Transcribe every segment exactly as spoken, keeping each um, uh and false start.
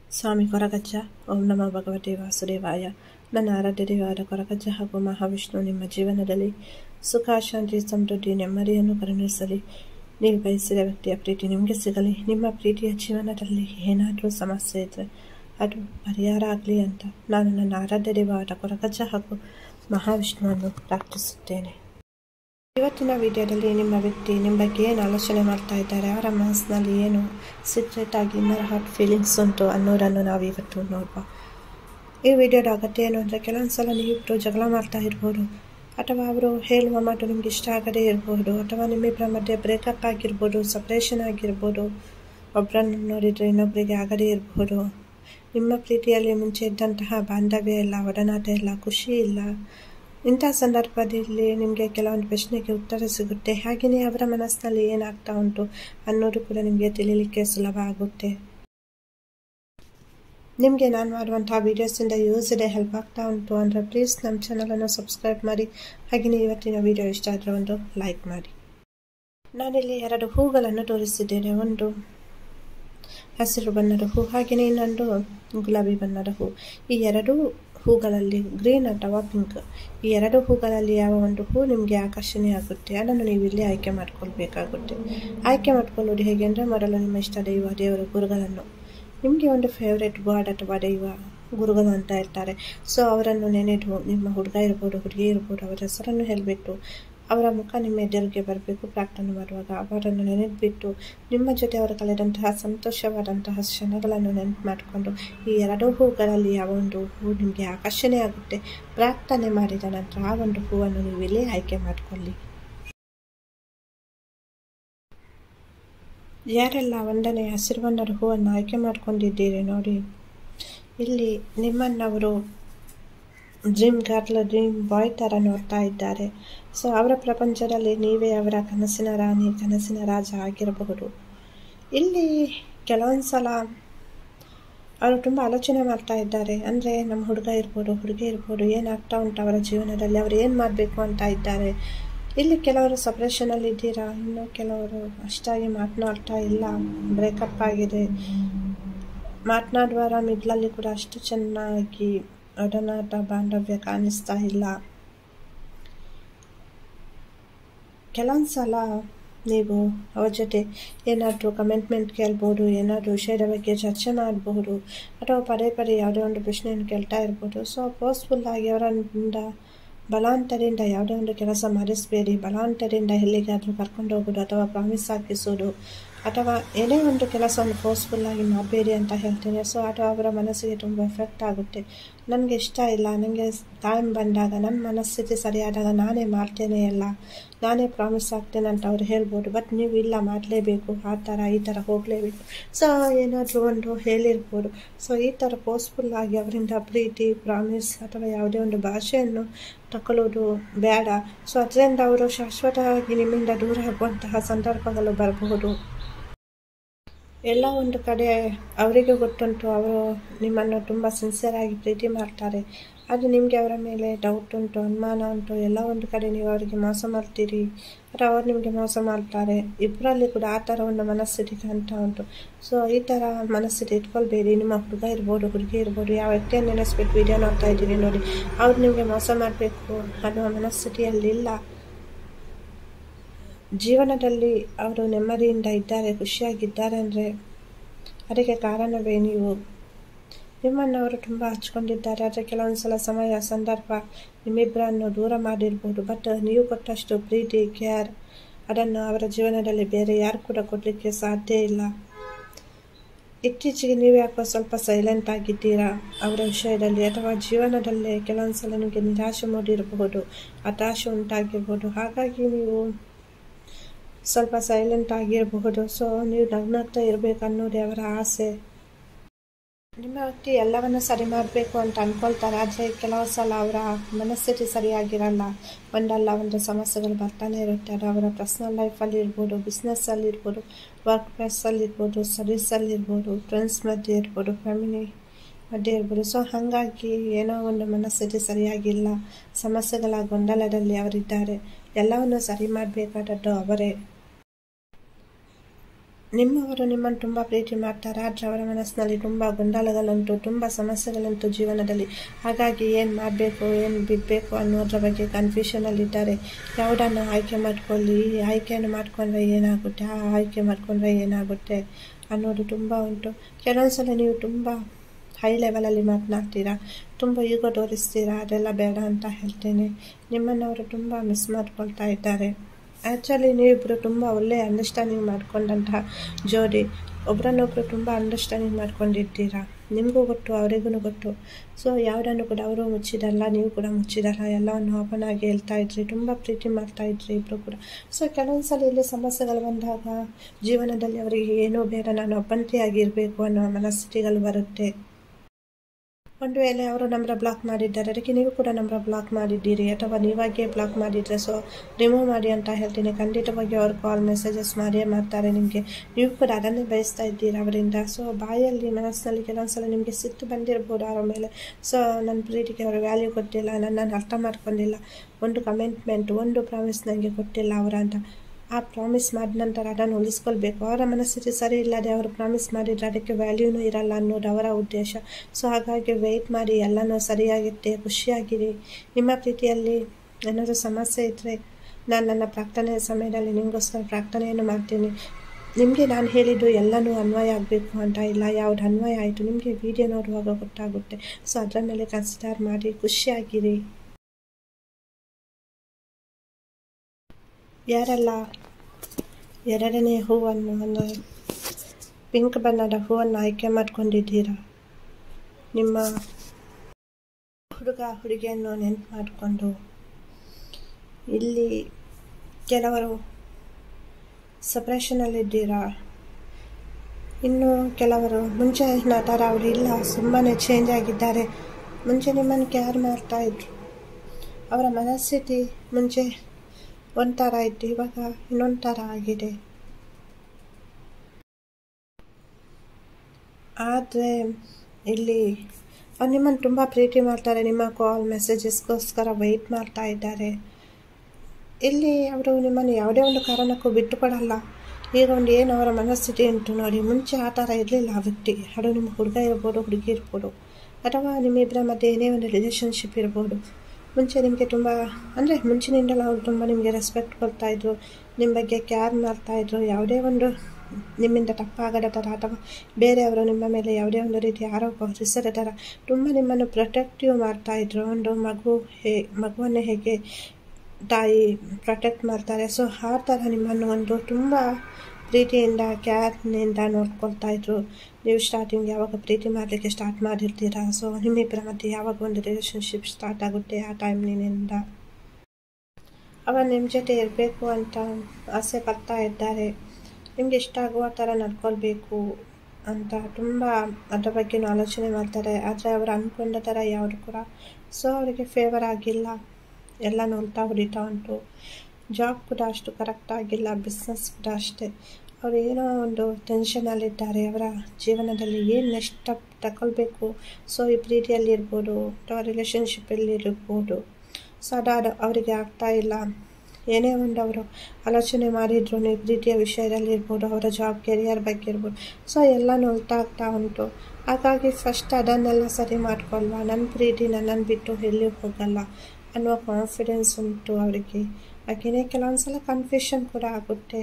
ಸ್ವಾಮಿ ಕೊರಗಜ್ಜ. ಓಂ ನಮೋ ಭಗವತೆ ವಾಸುದೇವಾಯ. ನನ್ನ ಆರಾಧ್ಯ ದೇವರಾದ ಕೊರಗಜ್ಜ ಹಾಗೂ ಮಹಾವಿಷ್ಣು ನಿಮ್ಮ ಜೀವನದಲ್ಲಿ ಸುಖ, ಶಾಂತಿ, ಸಮೃದ್ಧಿ, ನೆಮ್ಮದಿಯನ್ನು ಕರುಣಿಸಲಿ. ನೀವು ಬಯಸಿದ ವ್ಯಕ್ತಿಯ ಪ್ರೀತಿ ನಿಮಗೆ ಸಿಗಲಿ. ನಿಮ್ಮ ಪ್ರೀತಿಯ ಜೀವನದಲ್ಲಿ ಏನಾದರೂ ಸಮಸ್ಯೆ ಇದ್ದರೆ ಅದು ಪರಿಹಾರ ಆಗಲಿ ಅಂತ ನಾನು ನನ್ನ ಆರಾಧ್ಯ ದೇವರಾದ ಕೊರಗಜ್ಜ ಹಾಗೂ ಮಹಾವಿಷ್ಣುವನ್ನು ಪ್ರಾರ್ಥಿಸುತ್ತೇನೆ. ಇವತ್ತಿನ ವಿಡಿಯೋದಲ್ಲಿ ನಿಮ್ಮ ವ್ಯಕ್ತಿ ನಿಮ್ಮ ಬಗ್ಗೆ ಏನು ಆಲೋಚನೆ ಮಾಡ್ತಾ ಇದ್ದಾರೆ, ಅವರ ಮನಸ್ಸಿನಲ್ಲಿ ಏನು ಸೀಕ್ರೆಟ್ ಆಗಿ ಇನ್ನರ್ ಹಾರ್ಟ್ ಫೀಲಿಂಗ್ಸ್ ಉಂಟು ಅನ್ನೋದನ್ನು ನಾವು ಇವತ್ತು ನೋಡುವ. ಈ ವಿಡಿಯೋದ ಅಗತ್ಯ ಏನು ಅಂದರೆ, ಕೆಲವೊಂದು ಸಲ ನೀವಿಬ್ಬರು ಜಗಳ ಮಾಡ್ತಾ ಇರ್ಬೋದು, ಅಥವಾ ಅವರು ಹೇಳುವ ಮಾತು ನಿಮ್ಗೆ ಇಷ್ಟ ಆಗದೇ ಇರಬಹುದು, ಅಥವಾ ನಿಮ್ಮಿಬ್ಬರ ಮಧ್ಯೆ ಬ್ರೇಕಪ್ ಆಗಿರ್ಬೋದು, ಸಪ್ರೇಷನ್ ಆಗಿರ್ಬೋದು, ಒಬ್ಬರನ್ನು ನೋಡಿದರೆ ಇನ್ನೊಬ್ಬರಿಗೆ ಆಗದೇ ಇರಬಹುದು. ನಿಮ್ಮ ಪ್ರೀತಿಯಲ್ಲಿ ಮುಂಚೆ ಇದ್ದಂತಹ ಬಾಂಧವ್ಯ ಇಲ್ಲ, ಒಡನಾಟ ಇಲ್ಲ, ಖುಷಿ ಇಲ್ಲ. ಇಂಥ ಸಂದರ್ಭದಲ್ಲಿ ನಿಮಗೆ ಕೆಲವೊಂದು ಪ್ರಶ್ನೆಗೆ ಉತ್ತರ ಸಿಗುತ್ತೆ. ಹಾಗೆಯೇ ಅವರ ಮನಸ್ಸಿನಲ್ಲಿ ಏನಾಗ್ತಾ ಉಂಟು ಅನ್ನೋದು ಕೂಡ ನಿಮಗೆ ತಿಳಿಲಿಕ್ಕೆ ಸುಲಭ ಆಗುತ್ತೆ. ನಿಮಗೆ ನಾನು ಮಾಡುವಂತಹ ವೀಡಿಯೋಸಿಂದ ಯೂಸ್ ಇದೆ, ಹೆಲ್ಪ್ ಆಗ್ತಾ ಉಂಟು ಅಂದರೆ ಪ್ಲೀಸ್ ನಮ್ಮ ಚಾನಲನ್ನು ಸಬ್ಸ್ಕ್ರೈಬ್ ಮಾಡಿ. ಹಾಗೆಯೇ ಇವತ್ತಿನ ವಿಡಿಯೋ ಇಷ್ಟ ಆದರೆ ಒಂದು ಲೈಕ್ ಮಾಡಿ. ನಾನಿಲ್ಲಿ ಎರಡು ಹೂಗಳನ್ನು ತೋರಿಸಿದ್ದೇನೆ. ಒಂದು ಹಸಿರು ಬಣ್ಣದ ಹೂ, ಹಾಗೆಯೇ ಇನ್ನೊಂದು ಗುಲಾಬಿ ಬಣ್ಣದ ಹೂ. ಈ ಎರಡು ಹೂಗಳಲ್ಲಿ ಗ್ರೀನ್ ಅಥವಾ ಪಿಂಕ್, ಈ ಎರಡು ಹೂಗಳಲ್ಲಿ ಯಾವ ಒಂದು ಹೂ ನಿಮಗೆ ಆಕರ್ಷಣೆ ಆಗುತ್ತೆ ಅದನ್ನು ನೀವು ಇಲ್ಲಿ ಆಯ್ಕೆ ಮಾಡ್ಕೊಳ್ಬೇಕಾಗುತ್ತೆ. ಆಯ್ಕೆ ಮಾಡ್ಕೊಳ್ಳೋದು ಹೇಗೆ ಅಂದರೆ, ಮೊದಲು ನಿಮ್ಮ ಇಷ್ಟ ದೈವ ದೇವರ ಗುರುಗಳನ್ನು, ನಿಮಗೆ ಒಂದು ಫೇವ್ರೇಟ್ ಗಾಡ್ ಅಥವಾ ದೈವ ಗುರುಗಳು ಅಂತ ಇರ್ತಾರೆ. ಸೊ ಅವರನ್ನು ನೆನೆದು, ನಿಮ್ಮ ಹುಡುಗ ಇರ್ಬೋದು ಹುಡುಗಿ ಇರ್ಬೋದು, ಅವರ ಹೆಸರನ್ನು ಹೇಳಿಬಿಟ್ಟು ಅವರ ಮುಖ ನಿಮ್ಮ ಎದುರಿಗೆ ಬರಬೇಕು. ಪ್ರಾರ್ಥನೆ ಮಾಡುವಾಗ ಅವರನ್ನು ನೆನೆದ್ಬಿಟ್ಟು ನಿಮ್ಮ ಜೊತೆ ಅವರು ಕಳೆದಂತಹ ಸಂತೋಷವಾದಂತಹ ಕ್ಷಣಗಳನ್ನು ನೆನಪು ಮಾಡಿಕೊಂಡು ಈ ಎರಡೂ ಹೂಗಳಲ್ಲಿ ಯಾವ ಒಂದು ಹೂ ನಿಮಗೆ ಆಕರ್ಷಣೆ ಆಗುತ್ತೆ ಪ್ರಾರ್ಥನೆ ಮಾಡಿದ ನಂತರ ಆ ಒಂದು ಹೂವನ್ನು ನೀವು ಇಲ್ಲಿ ಆಯ್ಕೆ ಮಾಡಿಕೊಳ್ಳಿ. ಯಾರೆಲ್ಲ ಒಂದನೇ ಹಸಿರು ಬಣ್ಣದ ಹೂವನ್ನು ಆಯ್ಕೆ ಮಾಡ್ಕೊಂಡಿದ್ದೀರಿ ನೋಡಿ, ಇಲ್ಲಿ ನಿಮ್ಮನ್ನವರು ಡ್ರೀಮ್ ಗರ್ಲ್, ಡ್ರೀಮ್ ಬಾಯ್ ಥರ ನೋಡ್ತಾ ಇದ್ದಾರೆ. ಸೊ ಅವರ ಪ್ರಪಂಚದಲ್ಲಿ ನೀವೇ ಅವರ ಕನಸಿನ ರಾಣಿ, ಕನಸಿನ ರಾಜ ಆಗಿರಬಹುದು. ಇಲ್ಲಿ ಕೆಲವೊಂದು ಸಲ ಅವರು ತುಂಬ ಆಲೋಚನೆ ಮಾಡ್ತಾ ಇದ್ದಾರೆ. ಅಂದರೆ ನಮ್ಮ ಹುಡುಗ ಇರ್ಬೋದು ಹುಡುಗಿ ಇರ್ಬೋದು, ಏನಾಗ್ತಾ ಉಂಟು ಅವರ ಜೀವನದಲ್ಲಿ, ಅವರು ಏನು ಮಾಡಬೇಕು ಅಂತ ಇದ್ದಾರೆ. ಇಲ್ಲಿ ಕೆಲವರು ಸಪ್ರೇಷನಲ್ಲಿ ಇದ್ದೀರಾ, ಇನ್ನು ಕೆಲವರು ಅಷ್ಟಾಗಿ ಮಾತನಾಡ್ತಾ ಇಲ್ಲ, ಬ್ರೇಕಪ್ ಆಗಿದೆ. ಮಾತನಾಡುವರ ಮಿಡ್ಲಲ್ಲಿ ಕೂಡ ಅಷ್ಟು ಚೆನ್ನಾಗಿ ಒಡನಾಟ ಬಾಂಧವ್ಯ ಕಾಣಿಸ್ತಾ ಇಲ್ಲ. ಕೆಲವೊಂದು ಸಲ ನೀವು ಅವ್ರ ಜೊತೆ ಏನಾದರೂ ಕಮೆಂಟ್ಮೆಂಟ್ ಕೇಳ್ಬೋದು, ಏನಾದರೂ ವಿಷಯದ ಬಗ್ಗೆ ಚರ್ಚೆ ಮಾಡಬಹುದು, ಅಥವಾ ಪದೇ ಪದೇ ಯಾವುದೇ ಒಂದು ಪ್ರಶ್ನೆಯನ್ನು ಕೇಳ್ತಾ ಇರ್ಬೋದು. ಸೊ ಫೋರ್ಸ್ಫುಲ್ಲಾಗಿ ಅವರಿಂದ ಬಲಾಂತರಿಂದ ಯಾವುದೇ ಒಂದು ಕೆಲಸ ಮಾಡಿಸಬೇಡಿ. ಬಲಾಂತರಿಂದ ಎಲ್ಲಿಗಾದರೂ ಕರ್ಕೊಂಡು ಹೋಗೋದು ಅಥವಾ ಪ್ರಾಮಿಸ್ ಹಾಕಿಸೋದು ಅಥವಾ ಏನೇ ಒಂದು ಕೆಲಸವನ್ನು ಫೋರ್ಸ್ಫುಲ್ಲಾಗಿ ಮಾಡಬೇಡಿ ಅಂತ ಹೇಳ್ತೇನೆ. ಸೊ ಅದು ಅವರ ಮನಸ್ಸಿಗೆ ತುಂಬ ಎಫೆಕ್ಟ್ ಆಗುತ್ತೆ. ನನಗೆ ಇಷ್ಟ ಇಲ್ಲ, ನನಗೆ ಟೈಮ್ ಬಂದಾಗ ನನ್ನ ಮನಸ್ಥಿತಿ ಸರಿಯಾದಾಗ ನಾನೇ ಮಾಡ್ತೇನೆ ಎಲ್ಲ, ನಾನೇ ಪ್ರಾಮಿಸ್ ಆಗ್ತೇನೆ ಅಂತ ಅವ್ರು ಹೇಳ್ಬೋದು. ಬಟ್ ನೀವು ಇಲ್ಲ ಮಾಡಲೇಬೇಕು, ಆ ಥರ ಈ ಥರ ಹೋಗಲೇಬೇಕು, ಸೊ ಏನಾದರೂ ಒಂದು ಹೇಳಿರ್ಬೋದು. ಸೊ ಈ ಥರ ಫೋರ್ಸ್ಫುಲ್ಲಾಗಿ ಅವರಿಂದ ಪ್ರೀತಿ, ಪ್ರಾಮಿಸ್ ಅಥವಾ ಯಾವುದೇ ಒಂದು ಭಾಷೆಯನ್ನು ತಗೊಳ್ಳೋದು ಬೇಡ. ಸೊ ಅದರಿಂದ ಅವರು ಶಾಶ್ವತವಾಗಿ ನಿಮ್ಮಿಂದ ದೂರ ಆಗುವಂತಹ ಸಂದರ್ಭಗಳು ಬರಬಹುದು. ಎಲ್ಲ ಒಂದು ಕಡೆ ಅವರಿಗೆ ಗೊತ್ತುಂಟು, ಅವರು ನಿಮ್ಮನ್ನು ತುಂಬ ಸಿನ್ಸಿಯರಾಗಿ ಪ್ರೀತಿ ಮಾಡ್ತಾರೆ. ಅದು ನಿಮಗೆ ಅವರ ಮೇಲೆ ಡೌಟ್ ಉಂಟು, ಅನುಮಾನ ಉಂಟು. ಎಲ್ಲ ಒಂದು ಕಡೆ ನೀವು ಅವರಿಗೆ ಮೋಸ ಮಾಡ್ತೀರಿ ಅಥವಾ ಅವ್ರು ನಿಮಗೆ ಮೋಸ ಮಾಡ್ತಾರೆ. ಇಬ್ಬರಲ್ಲಿ ಕೂಡ ಆ ಥರ ಒಂದು ಮನಸ್ಥಿತಿ ಕಾಣ್ತಾ ಉಂಟು. ಸೊ ಈ ಥರ ಮನಸ್ಥಿತಿ ಇಟ್ಕೊಳ್ಬೇಡಿ. ನಿಮ್ಮ ಹುಡುಗ ಇರ್ಬೋದು ಹುಡುಗಿ ಇರ್ಬೋದು, ಯಾವ ವ್ಯಕ್ತಿಯನ್ನು ನೆನೆಸ್ಬಿಟ್ಟು ವಿಡಿಯೋ ನೋಡ್ತಾ ಇದ್ದೀರಿ ನೋಡಿ, ಅವ್ರು ನಿಮಗೆ ಮೋಸ ಮಾಡಬೇಕು ಅನ್ನುವ ಮನಸ್ಥಿತಿಯಲ್ಲಿ ಇಲ್ಲ. ಜೀವನದಲ್ಲಿ ಅವರು ನೆಮ್ಮದಿಯಿಂದ ಇದ್ದಾರೆ, ಖುಷಿಯಾಗಿದ್ದಾರೆ ಅಂದರೆ ಅದಕ್ಕೆ ಕಾರಣವೇ ನೀವು. ನಿಮ್ಮನ್ನು ಅವರು ತುಂಬ ಹಚ್ಕೊಂಡಿದ್ದಾರೆ. ಆದರೆ ಕೆಲವೊಂದು ಸಲ ಸಮಯ ಸಂದರ್ಭ ನಿಮ್ಮಿಬ್ಬರನ್ನು ದೂರ ಮಾಡಿರ್ಬೋದು. ಬಟ್ ನೀವು ಕೊಟ್ಟಷ್ಟು ಪ್ರೀತಿ, ಕೇರ್ ಅದನ್ನು ಅವರ ಜೀವನದಲ್ಲಿ ಬೇರೆ ಯಾರು ಕೂಡ ಕೊಡಲಿಕ್ಕೆ ಸಾಧ್ಯ ಇಲ್ಲ. ಇತ್ತೀಚೆಗೆ ನೀವು ಯಾಕೋ ಸ್ವಲ್ಪ ಸೈಲೆಂಟ್ ಆಗಿದ್ದೀರಾ ಅವರ ವಿಷಯದಲ್ಲಿ, ಅಥವಾ ಜೀವನದಲ್ಲೇ ಕೆಲವೊಂದು ಸಲ ನಿಮಗೆ ನಿರಾಶೆ ಮೂಡಿರಬಹುದು, ಹತಾಶೆ ಉಂಟಾಗಿರ್ಬೋದು. ಹಾಗಾಗಿ ನೀವು ಸ್ವಲ್ಪ ಸೈಲೆಂಟ್ ಆಗಿರಬಹುದು. ಸೊ ನೀವು ನಗ್ನಗ್ತಾ ಇರಬೇಕು ಅನ್ನೋದೇ ಅವರ ಆಸೆ. ನಿಮ್ಮ ವ್ಯಕ್ತಿ ಎಲ್ಲವನ್ನು ಸರಿ ಮಾಡಬೇಕು ಅಂತ ಅಂದ್ಕೊಳ್ತಾರೆ. ಆದರೆ ಕೆಲವು ಸಲ ಅವರ ಮನಸ್ಥಿತಿ ಸರಿಯಾಗಿರಲ್ಲ. ಒಂದಲ್ಲ ಒಂದು ಸಮಸ್ಯೆಗಳು ಬರ್ತಾನೆ ಇರುತ್ತೆ. ಅದು ಅವರ ಪರ್ಸ್ನಲ್ ಲೈಫಲ್ಲಿ ಇರ್ಬೋದು, ಬಿಸ್ನೆಸ್ಸಲ್ಲಿ ಇರ್ಬೋದು, ವರ್ಕ್ ಪ್ಲೇಸಲ್ಲಿ ಇರ್ಬೋದು, ಸ್ಟಡೀಸಲ್ಲಿ ಇರ್ಬೋದು, ಫ್ರೆಂಡ್ಸ್ ಮಧ್ಯೆ ಇರ್ಬೋದು, ಫ್ಯಾಮಿಲಿ ಮಧ್ಯೆ ಇರ್ಬೋದು. ಸೊ ಹಾಗಾಗಿ ಏನೋ ಒಂದು ಮನಸ್ಥಿತಿ ಸರಿಯಾಗಿಲ್ಲ, ಸಮಸ್ಯೆಗಳ ಗೊಂದಲದಲ್ಲಿ ಅವರಿದ್ದಾರೆ. ಎಲ್ಲವನ್ನು ಸರಿ ಮಾಡಬೇಕಾದದ್ದು ಅವರೇ. ನಿಮ್ಮವರು ನಿಮ್ಮನ್ನು ತುಂಬ ಪ್ರೀತಿ ಮಾಡ್ತಾರೆ, ಆದರೆ ಅವರ ಮನಸ್ಸಿನಲ್ಲಿ ತುಂಬ ಗೊಂದಲಗಳುಂಟು, ತುಂಬ ಸಮಸ್ಯೆಗಳುಂಟು ಜೀವನದಲ್ಲಿ. ಹಾಗಾಗಿ ಏನು ಮಾಡಬೇಕು ಏನು ಬಿಡಬೇಕು ಅನ್ನೋದ್ರ ಬಗ್ಗೆ ಕನ್ಫ್ಯೂಷನಲ್ಲಿದ್ದಾರೆ. ಯಾವುದನ್ನು ಆಯ್ಕೆ ಮಾಡ್ಕೊಳ್ಳಿ, ಈ ಆಯ್ಕೆಯನ್ನು ಮಾಡಿಕೊಂಡ್ರೆ ಏನಾಗುತ್ತೆ, ಆ ಆಯ್ಕೆ ಮಾಡಿಕೊಂಡ್ರೆ ಏನಾಗುತ್ತೆ ಅನ್ನೋದು ತುಂಬ ಉಂಟು. ಕೆಲವೊಂದು ಸಲ ನೀವು ತುಂಬ ಹೈ ಲೆವೆಲಲ್ಲಿ ಮಾತನಾಡ್ತೀರಾ, ತುಂಬ ಈಗೋ ತೋರಿಸ್ತೀರಾ, ಅದೆಲ್ಲ ಬೇಡ ಅಂತ ಹೇಳ್ತೇನೆ. ನಿಮ್ಮನ್ನು ಅವರು ತುಂಬ ಮಿಸ್ ಮಾಡ್ಕೊಳ್ತಾ ಇದ್ದಾರೆ. ಆ್ಯಕ್ಚುಲಿ ನೀವಿಬ್ಬರು ತುಂಬ ಒಳ್ಳೆಯ ಅಂಡರ್ಸ್ಟ್ಯಾಂಡಿಂಗ್ ಮಾಡ್ಕೊಂಡಂತಹ ಜೋಡಿ, ಒಬ್ರನ್ನೊಬ್ಬರು ತುಂಬ ಅಂಡರ್ಸ್ಟ್ಯಾಂಡಿಂಗ್ ಮಾಡ್ಕೊಂಡಿದ್ದೀರಾ. ನಿಮಗೂ ಗೊತ್ತು, ಅವರಿಗೂ ಗೊತ್ತು. ಸೊ ಯಾವುದನ್ನು ಕೂಡ ಅವರು ಮುಚ್ಚಿದಲ್ಲ, ನೀವು ಕೂಡ ಮುಚ್ಚಿದಲ್ಲ, ಎಲ್ಲವನ್ನು ಓಪನ್ ಆಗಿ ಹೇಳ್ತಾ ಇದ್ರಿ, ತುಂಬ ಪ್ರೀತಿ ಮಾಡ್ತಾ ಇದ್ರಿ ಇಬ್ಬರು ಕೂಡ. ಸೊ ಕೆಲವೊಂದು ಸಲ ಇಲ್ಲಿ ಸಮಸ್ಯೆಗಳು ಬಂದಾಗ ಜೀವನದಲ್ಲಿ ಅವರಿಗೆ ಏನೂ ಬೇಡ, ನಾನು ಒಬ್ಬಂಟಿಯಾಗಿರಬೇಕು ಅನ್ನೋ ಮನಸ್ಥಿತಿಗಳು ಬರುತ್ತೆ. ಒಂದು ವೇಳೆ ಅವರು ನಂಬರ್ ಬ್ಲಾಕ್ ಮಾಡಿದ್ದಾರೆ, ಅದಕ್ಕೆ ನೀವು ಕೂಡ ನಂಬರ್ ಬ್ಲಾಕ್ ಮಾಡಿದ್ದೀರಿ, ಅಥವಾ ನೀವಾಗಿಯೇ ಬ್ಲಾಕ್ ಮಾಡಿದರೆ ಸೊ ರಿಮೂವ್ ಮಾಡಿ ಅಂತ ಹೇಳ್ತೀನಿ. ಖಂಡಿತವಾಗಿ ಅವರು ಕಾಲ್ ಮೆಸೇಜಸ್ ಮಾಡಿಯೇ ಮಾಡ್ತಾರೆ ನಿಮಗೆ. ನೀವು ಕೂಡ ಅದನ್ನೇ ಬಯಸ್ತಾ ಇದ್ದೀರಿ ಅವರಿಂದ. ಸೊ ಬಾಯಲ್ಲಿ ಮನಸ್ಸಿನಲ್ಲಿ ಕೆಲವೊಂದ್ಸಲ ನಿಮಗೆ ಸಿಟ್ಟು ಬಂದಿರ್ಬೋದು ಅವರ ಮೇಲೆ. ಸೊ ನನ್ನ ಪ್ರೀತಿಗೆ ಅವರು ವ್ಯಾಲ್ಯೂ ಕೊಟ್ಟಿಲ್ಲ, ನನ್ನನ್ನು ಅರ್ಥ ಮಾಡ್ಕೊಂಡಿಲ್ಲ, ಒಂದು ಕಮಿಟ್ಮೆಂಟ್ ಒಂದು ಪ್ರಾಮಿಸ್ ನನಗೆ ಕೊಟ್ಟಿಲ್ಲ ಅವರ ಅಂತ. ಆ ಪ್ರಾಮಿಸ್ ಮಾಡಿದ ನಂತರ ಅದನ್ನು ಉಳಿಸ್ಕೊಳ್ಬೇಕು. ಅವರ ಮನಸ್ಥಿತಿ ಸರಿ ಇಲ್ಲದೆ ಅವರು ಪ್ರಾಮಿಸ್ ಮಾಡಿದರೆ ಅದಕ್ಕೆ ವ್ಯಾಲ್ಯೂನೂ ಇರಲ್ಲ ಅನ್ನೋದು ಅವರ ಉದ್ದೇಶ. ಸೊ ಹಾಗಾಗಿ ವೆಯ್ಟ್ ಮಾಡಿ, ಎಲ್ಲನೂ ಸರಿಯಾಗುತ್ತೆ, ಖುಷಿಯಾಗಿರಿ. ನಿಮ್ಮ ಪ್ರೀತಿಯಲ್ಲಿ ಏನಾದರೂ ಸಮಸ್ಯೆ ಇದ್ದರೆ ನಾನು ನನ್ನ ಪ್ರಾರ್ಥನೆಯ ಸಮಯದಲ್ಲಿ ನಿಮಗೋಸ್ಕರ ಪ್ರಾರ್ಥನೆಯನ್ನು ಮಾಡ್ತೀನಿ. ನಿಮಗೆ ನಾನು ಹೇಳಿದ್ದು ಎಲ್ಲನೂ ಅನ್ವಯ ಆಗಬೇಕು ಅಂತ ಇಲ್ಲ, ಯಾವುದು ಅನ್ವಯ ಆಯಿತು ನಿಮಗೆ ವಿಡಿಯೋ ನೋಡುವಾಗ ಗೊತ್ತಾಗುತ್ತೆ. ಸೊ ಅದರ ಮೇಲೆ ಕನ್ಸಿಡರ್ ಮಾಡಿ, ಖುಷಿಯಾಗಿರಿ. ಯಾರೆಲ್ಲ ಎರಡನೇ ಹೂವನ್ನು ಅಂದರೆ ಪಿಂಕ್ ಬಣ್ಣದ ಹೂವನ್ನು ಆಯ್ಕೆ ಮಾಡ್ಕೊಂಡಿದ್ದೀರಾ, ನಿಮ್ಮ ಹುಡುಗ ಹುಡುಗಿಯನ್ನು ನೆನಪು ಮಾಡಿಕೊಂಡು, ಇಲ್ಲಿ ಕೆಲವರು ಸಪ್ರೇಷನಲ್ಲಿದ್ದೀರಾ, ಇನ್ನು ಕೆಲವರು ಮುಂಚಿನ ಥರ ಅವರು ಇಲ್ಲ, ತುಂಬಾ ಚೇಂಜ್ ಆಗಿದ್ದಾರೆ. ಮುಂಚೆ ನಿಮ್ಮನ್ನು ಕೇರ್ ಮಾಡ್ತಾಯಿದ್ರು, ಅವರ ಮನಸ್ಥಿತಿ ಮುಂಚೆ ಒಂಥರ ಇತ್ತು, ಇವಾಗ ಇನ್ನೊಂದು ಥರ ಆಗಿದೆ. ಆದರೆ ಇಲ್ಲಿ ಅವ್ರು ನಿಮ್ಮನ್ನು ತುಂಬ ಪ್ರೀತಿ ಮಾಡ್ತಾರೆ, ನಿಮ್ಮ ಕಾಲ್ ಮೆಸೇಜಸ್ಗೋಸ್ಕರ ವೆಯ್ಟ್ ಮಾಡ್ತಾ ಇದ್ದಾರೆ. ಇಲ್ಲಿ ಅವರು ನಿಮ್ಮನ್ನು ಯಾವುದೇ ಒಂದು ಕಾರಣಕ್ಕೂ ಬಿಟ್ಟುಕೊಡಲ್ಲ. ಈಗ ಒಂದು ಏನು ಅವರ ಮನಸ್ಥಿತಿ ಉಂಟು ನೋಡಿ, ಮುಂಚೆ ಆ ಥರ ಇರಲಿಲ್ಲ ಆ ವ್ಯಕ್ತಿ. ಅದು ನಿಮ್ಮ ಹುಡುಗ ಇರ್ಬೋದು, ಹುಡುಗಿ ಇರ್ಬೋದು, ಅಥವಾ ನಿಮ್ಮಿಬ್ಬರ ಮಧ್ಯೆ ಏನೇ ಒಂದು ರಿಲೇಷನ್ಶಿಪ್ ಇರ್ಬೋದು. ಮುಂಚೆ ನಿಮಗೆ ತುಂಬ ಅಂದರೆ ಮುಂಚಿನಿಂದಲೂ ಅವರು ತುಂಬ ನಿಮಗೆ ರೆಸ್ಪೆಕ್ಟ್ ಕೊಡ್ತಾಯಿದ್ರು, ನಿಮ್ಮ ಬಗ್ಗೆ ಕೇರ್ ಮಾಡ್ತಾಯಿದ್ರು. ಯಾವುದೇ ಒಂದು ನಿಮ್ಮಿಂದ ತಪ್ಪಾಗದ ಥರ ಅಥವಾ ಬೇರೆಯವರು ನಿಮ್ಮ ಮೇಲೆ ಯಾವುದೇ ಒಂದು ರೀತಿಯ ಆರೋಪ ಹೊರಿಸದ ಥರ ತುಂಬ ನಿಮ್ಮನ್ನು ಪ್ರೊಟೆಕ್ಟಿವ್ ಮಾಡ್ತಾಯಿದ್ರು. ಒಂದು ಮಗು ಹೇ ಮಗುವನ್ನು ಹೇಗೆ ತಾಯಿ ಪ್ರೊಟೆಕ್ಟ್ ಮಾಡ್ತಾರೆ, ಸೊ ಆ ಥರ ನಿಮ್ಮನ್ನು ಒಂದು ತುಂಬ ಪ್ರೀತಿಯಿಂದ ಕೇರ್ನಿಂದ ನೋಡ್ಕೊಳ್ತಾ ಇದ್ರು. ನೀವು ಸ್ಟಾರ್ಟಿಂಗ್ ಯಾವಾಗ ಪ್ರೀತಿ ಮಾಡಲಿಕ್ಕೆ ಸ್ಟಾರ್ಟ್ ಮಾಡಿರ್ತೀರಾ, ಸೊ ನಿಮ್ಮಿಬ್ಬರ ಮಧ್ಯೆ ಯಾವಾಗ ಒಂದು ರಿಲೇಷನ್ಶಿಪ್ ಸ್ಟಾರ್ಟ್ ಆಗುತ್ತೆ ಆ ಟೈಮ್ನಿಂದ ಅವರು ನಿಮ್ಮ ಜೊತೆ ಇರಬೇಕು ಅಂತ ಆಸೆ ಪಡ್ತಾ ಇದ್ದಾರೆ. ನಿಮ್ಗೆ ಇಷ್ಟ ಆಗುವ ಥರ ನಡ್ಕೊಳ್ಬೇಕು ಅಂತ ತುಂಬ ಅದರ ಬಗ್ಗೆ ಆಲೋಚನೆ ಮಾಡ್ತಾರೆ. ಆದರೆ ಅವರು ಅಂದ್ಕೊಂಡ ಥರ ಯಾವುದು ಕೂಡ ಸೊ ಅವರಿಗೆ ಫೇವರ್ ಆಗಿಲ್ಲ, ಎಲ್ಲ ನೋಡ್ತಾ ಹೊಡಿತಾ ಉಂಟು. ಜಾಬ್ ಕೂಡ ಅಷ್ಟು ಕರೆಕ್ಟ್ ಆಗಿಲ್ಲ, ಬಿಸ್ನೆಸ್ ಕೂಡ ಅಷ್ಟೇ. ಅವರು ಏನೋ ಒಂದು ಟೆನ್ಷನಲ್ಲಿದ್ದಾರೆ, ಅವರ ಜೀವನದಲ್ಲಿ ಏನು ನೆಕ್ಸ್ಟ್ ಸ್ಟೆಪ್ ತಗೊಳ್ಬೇಕು. ಸೊ ಈ ಪ್ರೀತಿಯಲ್ಲಿ ಇರ್ಬೋದು ಅಥವಾ ರಿಲೇಷನ್ಶಿಪ್ಪಲ್ಲಿ ಇರ್ಬೋದು, ಸೊ ಅದು ಅವರಿಗೆ ಆಗ್ತಾ ಇಲ್ಲ. ಏನೇ ಒಂದು ಅವರು ಆಲೋಚನೆ ಮಾಡಿದ್ರು ನೀವು ಪ್ರೀತಿಯ ವಿಷಯದಲ್ಲಿ ಇರ್ಬೋದು, ಅವರ ಜಾಬ್ ಕೆರಿಯರ್ ಬಗ್ಗೆ ಇರ್ಬೋದು, ಸೊ ಎಲ್ಲ ನೋಡ್ತಾ ಆಗ್ತಾ ಉಂಟು. ಹಾಗಾಗಿ ಫಸ್ಟ್ ಅದನ್ನೆಲ್ಲ ಸರಿ ಮಾಡ್ಕೊಳ್ವಾ, ನನ್ನ ಪ್ರೀತಿ ನನ್ನನ್ನು ಬಿಟ್ಟು ಎಲ್ಲಿ ಹೋಗಲ್ಲ ಅನ್ನುವ ಕಾನ್ಫಿಡೆನ್ಸ್ ಉಂಟು ಅವರಿಗೆ. ಹಾಗೆಯೇ ಕೆಲವೊಂದು ಸಲ ಕನ್ಫ್ಯೂಷನ್ ಕೂಡ ಆಗುತ್ತೆ,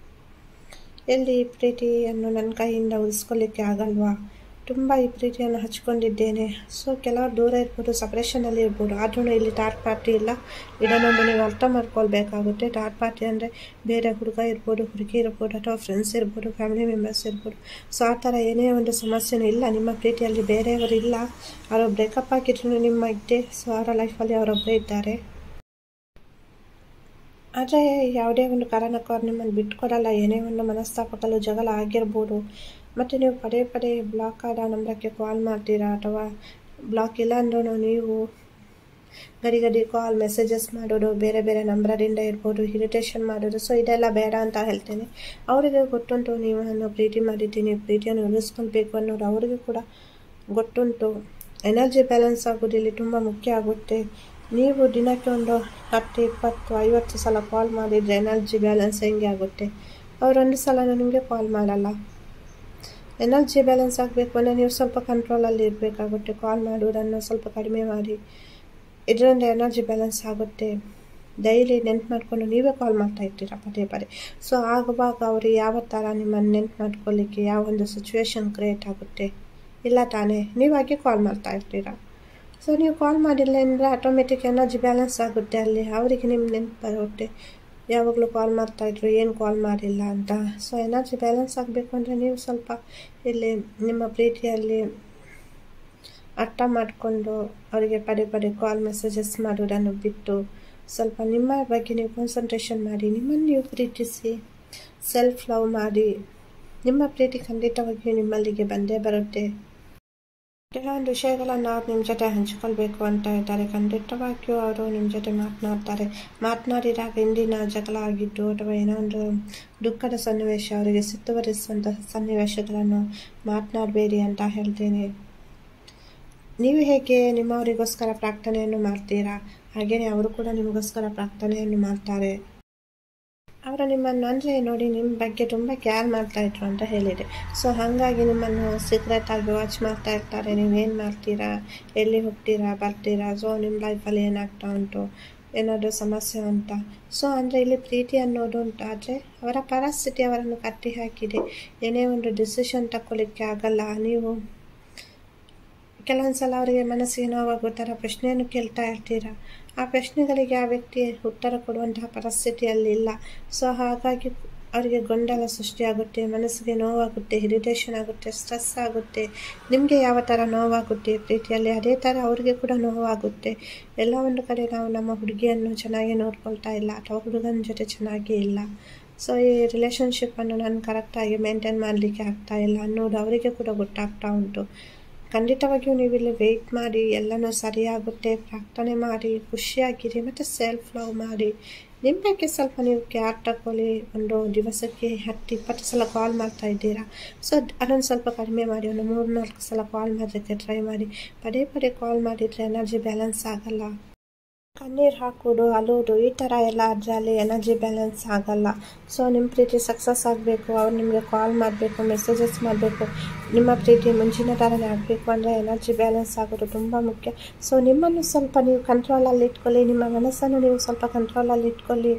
ಎಲ್ಲಿ ಈ ಪ್ರೀತಿಯನ್ನು ನನ್ನ ಕೈಯಿಂದ ಉಳಿಸ್ಕೊಳ್ಳಿಕ್ಕೆ ಆಗಲ್ವಾ, ತುಂಬ ಈ ಪ್ರೀತಿಯನ್ನು ಹಚ್ಕೊಂಡಿದ್ದೇನೆ. ಸೊ ಕೆಲವರು ದೂರ ಇರ್ಬೋದು, ಸಪ್ರೇಷನಲ್ಲಿ ಇರ್ಬೋದು, ಆದ್ರೂ ಇಲ್ಲಿ ಥರ್ಡ್ ಪಾರ್ಟಿ ಇಲ್ಲ. ಇದನ್ನೊಂದು ನೀವು ಅರ್ಥ ಮಾಡ್ಕೊಳ್ಬೇಕಾಗುತ್ತೆ. ಥರ್ಡ್ ಪಾರ್ಟಿ ಅಂದರೆ ಬೇರೆ ಹುಡುಗ ಇರ್ಬೋದು, ಹುಡುಗಿ ಇರ್ಬೋದು, ಅಥವಾ ಫ್ರೆಂಡ್ಸ್ ಇರ್ಬೋದು, ಫ್ಯಾಮಿಲಿ ಮೆಂಬರ್ಸ್ ಇರ್ಬೋದು. ಸೊ ಆ ಥರ ಏನೇ ಒಂದು ಸಮಸ್ಯೆನೂ ಇಲ್ಲ, ನಿಮ್ಮ ಪ್ರೀತಿಯಲ್ಲಿ ಬೇರೆಯವರು ಇಲ್ಲ. ಅವರು ಬ್ರೇಕಪ್ ಆಗಿದ್ರು ನಿಮ್ಮ ಇದ್ದೆ, ಸೊ ಅವರ ಲೈಫಲ್ಲಿ ಅವರೊಬ್ಬರೇ ಇದ್ದಾರೆ. ಆದರೆ ಯಾವುದೇ ಒಂದು ಕಾರಣಕ್ಕೂ ಅವ್ರು ನಿಮ್ಮನ್ನು ಬಿಟ್ಕೊಡಲ್ಲ. ಏನೇ ಒಂದು ಮನಸ್ತಾಪಗಳು ಜಗಳ ಆಗಿರ್ಬೋದು, ಮತ್ತು ನೀವು ಪದೇ ಪದೇ ಬ್ಲಾಕ್ ಆದ ನಂಬರಕ್ಕೆ ಕಾಲ್ ಮಾಡ್ತೀರಾ, ಅಥವಾ ಬ್ಲಾಕ್ ಇಲ್ಲ ಅಂದ್ರೂ ನೀವು ಗಡಿ ಗಡಿ ಕಾಲ್ ಮೆಸೇಜಸ್ ಮಾಡೋದು, ಬೇರೆ ಬೇರೆ ನಂಬರಿಂದ ಇರ್ಬೋದು, ಇರಿಟೇಷನ್ ಮಾಡೋದು. ಸೊ ಇದೆಲ್ಲ ಬೇಡ ಅಂತ ಹೇಳ್ತೇನೆ. ಅವರಿಗೆ ಗೊತ್ತುಂಟು ನೀವು ನಾನು ಪ್ರೀತಿ ಮಾಡಿದ್ದೀನಿ, ಪ್ರೀತಿಯನ್ನು ಉಳಿಸ್ಕೊಳ್ಬೇಕು ಅನ್ನೋದು ಅವರಿಗೂ ಕೂಡ ಗೊತ್ತುಂಟು. ಎನರ್ಜಿ ಬ್ಯಾಲೆನ್ಸ್ ಆಗೋದು ಇಲ್ಲಿ ತುಂಬ ಮುಖ್ಯ ಆಗುತ್ತೆ. ನೀವು ದಿನಕ್ಕೆ ಒಂದು ಹತ್ತು ಇಪ್ಪತ್ತು ಐವತ್ತು ಸಲ ಕಾಲ್ ಮಾಡಿದರೆ ಎನರ್ಜಿ ಬ್ಯಾಲೆನ್ಸ್ ಹೆಂಗೆ ಆಗುತ್ತೆ. ಅವರೊಂದು ಸಲ ನಿಮಗೆ ಕಾಲ್ ಮಾಡಲ್ಲ. ಎನರ್ಜಿ ಬ್ಯಾಲೆನ್ಸ್ ಆಗಬೇಕು ಅಂದರೆ ನೀವು ಸ್ವಲ್ಪ ಕಂಟ್ರೋಲಲ್ಲಿ ಇರಬೇಕಾಗುತ್ತೆ. ಕಾಲ್ ಮಾಡುವುದನ್ನು ಸ್ವಲ್ಪ ಕಡಿಮೆ ಮಾಡಿ, ಇದರಿಂದ ಎನರ್ಜಿ ಬ್ಯಾಲೆನ್ಸ್ ಆಗುತ್ತೆ. ಡೈಲಿ ನೆನ್ಪು ಮಾಡಿಕೊಂಡು ನೀವೇ ಕಾಲ್ ಮಾಡ್ತಾ ಇರ್ತೀರ ಪದೇ ಪದೇ. ಸೊ ಆಗುವಾಗ ಅವರು ಯಾವ ಥರ ನಿಮ್ಮನ್ನು ನೆನ್ಪು ಮಾಡ್ಕೊಳ್ಳಿಕ್ಕೆ ಯಾವ ಒಂದು ಸಿಚುವೇಶನ್ ಕ್ರಿಯೇಟ್ ಆಗುತ್ತೆ, ಇಲ್ಲ ತಾನೇ, ನೀವಾಗೆ ಕಾಲ್ ಮಾಡ್ತಾ ಇರ್ತೀರ. ಸೊ ನೀವು ಕಾಲ್ ಮಾಡಿಲ್ಲ ಅಂದರೆ ಆಟೋಮೆಟಿಕ್ ಎನರ್ಜಿ ಬ್ಯಾಲೆನ್ಸ್ ಆಗುತ್ತೆ. ಅಲ್ಲಿ ಅವರಿಗೆ ನಿಮ್ಮ ನೆನ್ಪು ಬರುತ್ತೆ, ಯಾವಾಗಲೂ ಕಾಲ್ ಮಾಡ್ತಾಯಿದ್ರು, ಏನು ಕಾಲ್ ಮಾಡಿಲ್ಲ ಅಂತ. ಸೊ ಎನರ್ಜಿ ಬ್ಯಾಲೆನ್ಸ್ ಆಗಬೇಕು ಅಂದರೆ ನೀವು ಸ್ವಲ್ಪ ಇಲ್ಲಿ ನಿಮ್ಮ ಪ್ರೀತಿಯಲ್ಲಿ ಅರ್ಥ ಮಾಡಿಕೊಂಡು ಅವರಿಗೆ ಪದೇ ಪದೇ ಕಾಲ್ ಮೆಸೇಜಸ್ ಮಾಡೋದನ್ನು ಬಿಟ್ಟು ಸ್ವಲ್ಪ ನಿಮ್ಮ ಬಗ್ಗೆ ನೀವು ಕಾನ್ಸಂಟ್ರೇಷನ್ ಮಾಡಿ, ನಿಮ್ಮನ್ನು ನೀವು ಪ್ರೀತಿಸಿ, ಸೆಲ್ಫ್ ಲವ್ ಮಾಡಿ. ನಿಮ್ಮ ಪ್ರೀತಿ ಖಂಡಿತವಾಗಿಯೂ ನಿಮ್ಮಲ್ಲಿಗೆ ಬಂದೇ ಬರುತ್ತೆ. ಕೆಲವೊಂದು ವಿಷಯಗಳನ್ನು ಅವ್ರು ನಿಮ್ಮ ಜೊತೆ ಹಂಚಿಕೊಳ್ಬೇಕು ಅಂತ ಇದ್ದಾರೆ. ಖಂಡಿತವಾಗಿಯೂ ಅವರು ನಿಮ್ಮ ಜೊತೆ ಮಾತನಾಡ್ತಾರೆ. ಮಾತನಾಡಿದಾಗ ಹಿಂದಿನ ಜಗಳ ಆಗಿದ್ದು ಅಥವಾ ಏನೋ ಒಂದು ದುಃಖದ ಸನ್ನಿವೇಶ, ಅವರಿಗೆ ಸಿಟ್ಟುವರಿಸುವಂತಹ ಸನ್ನಿವೇಶಗಳನ್ನು ಮಾತನಾಡಬೇಡಿ ಅಂತ ಹೇಳ್ತೇನೆ. ನೀವು ಹೇಗೆ ನಿಮ್ಮವರಿಗೋಸ್ಕರ ಪ್ರಾರ್ಥನೆಯನ್ನು ಮಾಡ್ತೀರಾ, ಹಾಗೆಯೇ ಅವರು ಕೂಡ ನಿಮಗೋಸ್ಕರ ಪ್ರಾರ್ಥನೆಯನ್ನು ಮಾಡ್ತಾರೆ. ಅವರು ನಿಮ್ಮನ್ನು ಅಂದರೆ ನೋಡಿ ನಿಮ್ಮ ಬಗ್ಗೆ ತುಂಬ ಕೇರ್ ಮಾಡ್ತಾಯಿದ್ರು ಅಂತ ಹೇಳಿದೆ. ಸೊ ಹಾಗಾಗಿ ನಿಮ್ಮನ್ನು ಸೀಕ್ರೆಟಾಗಿ ವಾಚ್ ಮಾಡ್ತಾ ಇರ್ತಾರೆ. ನೀವೇನು ಮಾಡ್ತೀರಾ, ಎಲ್ಲಿ ಹೋಗ್ತೀರಾ, ಬರ್ತೀರಾ, ಸೊ ನಿಮ್ಮ ಲೈಫಲ್ಲಿ ಏನಾಗ್ತಾ ಉಂಟು, ಏನಾದರೂ ಸಮಸ್ಯೆ ಅಂತ. ಸೊ ಅಂದರೆ ಇಲ್ಲಿ ಪ್ರೀತಿ ಅನ್ನೋದು ಉಂಟಾದರೆ ಅವರ ಪರಿಸ್ಥಿತಿ ಅವರನ್ನು ಕಟ್ಟಿ ಹಾಕಿದೆ. ಏನೇ ಒಂದು ಡಿಸಿಷನ್ ತಗೊಳ್ಳಿಕ್ಕೆ ಆಗಲ್ಲ. ನೀವು ಕೆಲವೊಂದು ಸಲ ಅವರಿಗೆ ಮನಸ್ಸಿಗೆ ನೋವಾಗೋ ಥರ ಪ್ರಶ್ನೆಯನ್ನು ಕೇಳ್ತಾ ಇರ್ತೀರ. ಆ ಪ್ರಶ್ನೆಗಳಿಗೆ ಆ ವ್ಯಕ್ತಿ ಉತ್ತರ ಕೊಡುವಂತಹ ಪರಿಸ್ಥಿತಿಯಲ್ಲಿ ಇಲ್ಲ. ಸೊ ಹಾಗಾಗಿ ಅವರಿಗೆ ಗೊಂದಲ ಸೃಷ್ಟಿಯಾಗುತ್ತೆ, ಮನಸ್ಸಿಗೆ ನೋವಾಗುತ್ತೆ, ಇರಿಟೇಷನ್ ಆಗುತ್ತೆ, ಸ್ಟ್ರೆಸ್ ಆಗುತ್ತೆ. ನಿಮಗೆ ಯಾವ ಥರ ನೋವಾಗುತ್ತೆ ಪ್ರೀತಿಯಲ್ಲಿ, ಅದೇ ಥರ ಅವರಿಗೆ ಕೂಡ ನೋವಾಗುತ್ತೆ. ಎಲ್ಲ ಒಂದು ಕಡೆ ನಾವು ನಮ್ಮ ಹುಡುಗಿಯನ್ನು ಚೆನ್ನಾಗಿ ನೋಡ್ಕೊಳ್ತಾ ಇಲ್ಲ ಅಥವಾ ಹುಡುಗನ ಜೊತೆ ಚೆನ್ನಾಗಿ ಇಲ್ಲ. ಸೊ ಈ ರಿಲೇಷನ್ಶಿಪ್ಪನ್ನು ನಾನು ಕರೆಕ್ಟಾಗಿ ಮೇಂಟೈನ್ ಮಾಡಲಿಕ್ಕೆ ಆಗ್ತಾ ಇಲ್ಲ ಅನ್ನೋದು ಅವರಿಗೆ ಕೂಡ ಗೊತ್ತಾಗ್ತಾ ಉಂಟು. ಖಂಡಿತವಾಗಿಯೂ ನೀವು ಇಲ್ಲಿ ವೆಯ್ಟ್ ಮಾಡಿ, ಎಲ್ಲನೂ ಸರಿಯಾಗುತ್ತೆ, ಪ್ರಾರ್ಥನೆ ಮಾಡಿ, ಖುಷಿಯಾಗಿರಿ ಮತ್ತು ಸೆಲ್ಫ್ ಲವ್ ಮಾಡಿ. ನಿಮ್ಮ ಬಗ್ಗೆ ಸ್ವಲ್ಪ ನೀವು ಕೇರ್ ತಗೊಳ್ಳಿ. ಒಂದು ದಿವಸಕ್ಕೆ ಹತ್ತು ಇಪ್ಪತ್ತು ಸಲ ಕಾಲ್ ಮಾಡ್ತಾ ಇದ್ದೀರಾ, ಸೊ ಅದನ್ನು ಸ್ವಲ್ಪ ಕಡಿಮೆ ಮಾಡಿ. ಒಂದು ಮೂರು ನಾಲ್ಕು ಸಲ ಕಾಲ್ ಮಾಡೋಕ್ಕೆ ಟ್ರೈ ಮಾಡಿ. ಪದೇ ಪದೇ ಕಾಲ್ ಮಾಡಿದರೆ ಎನರ್ಜಿ ಬ್ಯಾಲೆನ್ಸ್ ಆಗಲ್ಲ. ಕಣ್ಣೀರು ಹಾಕೋದು, ಅಲೋದು, ಈ ಥರ ಎಲ್ಲ ಆದರೆ ಅಲ್ಲಿ ಎನರ್ಜಿ ಬ್ಯಾಲೆನ್ಸ್ ಆಗಲ್ಲ. ಸೊ ನಿಮ್ಮ ಪ್ರೀತಿ ಸಕ್ಸಸ್ ಆಗಬೇಕು, ಅವ್ರು ನಿಮಗೆ ಕಾಲ್ ಮಾಡಬೇಕು, ಮೆಸೇಜಸ್ ಮಾಡಬೇಕು, ನಿಮ್ಮ ಪ್ರೀತಿ ಮುಂಚಿನ ಥರನೇ ಆಗಬೇಕು ಅಂದರೆ ಎನರ್ಜಿ ಬ್ಯಾಲೆನ್ಸ್ ಆಗೋದು ತುಂಬ ಮುಖ್ಯ. ಸೊ ನಿಮ್ಮನ್ನು ಸ್ವಲ್ಪ ನೀವು ಕಂಟ್ರೋಲಲ್ಲಿ ಇಟ್ಕೊಳ್ಳಿ, ನಿಮ್ಮ ಮನಸ್ಸನ್ನು ನೀವು ಸ್ವಲ್ಪ ಕಂಟ್ರೋಲಲ್ಲಿ ಇಟ್ಕೊಳ್ಳಿ.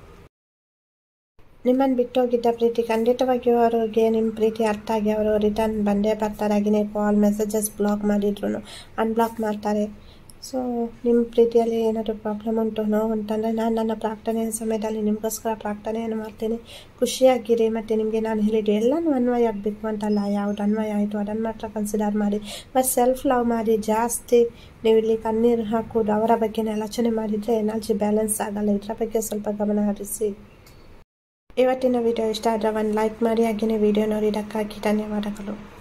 ನಿಮ್ಮನ್ನು ಬಿಟ್ಟೋಗಿದ್ದ ಪ್ರೀತಿ ಖಂಡಿತವಾಗಿಯೂ ಅವರಿಗೆ ನಿಮ್ಮ ಪ್ರೀತಿ ಅರ್ಥ ಆಗಿ ಅವರು ರಿಟರ್ನ್ ಬಂದೇ ಬರ್ತಾರೆ. ಹಾಗೆಯೇ ಕಾಲ್ ಮೆಸೇಜಸ್ ಬ್ಲಾಕ್ ಮಾಡಿದ್ರು ಅನ್ಬ್ಲಾಕ್ ಮಾಡ್ತಾರೆ. ಸೊ ನಿಮ್ಮ ಪ್ರೀತಿಯಲ್ಲಿ ಏನಾದರೂ ಪ್ರಾಬ್ಲಮ್ ಉಂಟು, ನೋವು ಉಂಟಂದರೆ ನಾನು ನನ್ನ ಪ್ರಾರ್ಥನೆಯ ಸಮಯದಲ್ಲಿ ನಿಮಗೋಸ್ಕರ ಪ್ರಾರ್ಥನೆಯನ್ನು ಮಾಡ್ತೀನಿ. ಖುಷಿಯಾಗಿರಿ. ಮತ್ತು ನಿಮಗೆ ನಾನು ಹೇಳಿದ್ದು ಎಲ್ಲನೂ ಅನ್ವಯ ಆಗಬೇಕು ಅಂತಲ್ಲ, ಯಾವುದು ಅನ್ವಯ ಆಯಿತು ಅದನ್ನು ಮಾತ್ರ ಕನ್ಸಿಡರ್ ಮಾಡಿ. ಮತ್ತು ಸೆಲ್ಫ್ ಲವ್ ಮಾಡಿ. ಜಾಸ್ತಿ ನೀವು ಇಲ್ಲಿ ಕಣ್ಣೀರು ಹಾಕೋದು, ಅವರ ಬಗ್ಗೆ ಆಲೋಚನೆ ಮಾಡಿದರೆ ಎನರ್ಜಿ ಬ್ಯಾಲೆನ್ಸ್ ಆಗಲ್ಲ. ಇದರ ಬಗ್ಗೆ ಸ್ವಲ್ಪ ಗಮನ ಹರಿಸಿ. ಇವತ್ತಿನ ವಿಡಿಯೋ ಇಷ್ಟ ಆದರೆ ಒಂದು ಲೈಕ್ ಮಾಡಿ, ಹಾಗೆಯೇ ವಿಡಿಯೋ ನೋಡಿದ್ದಕ್ಕಾಗಿ ಧನ್ಯವಾದಗಳು.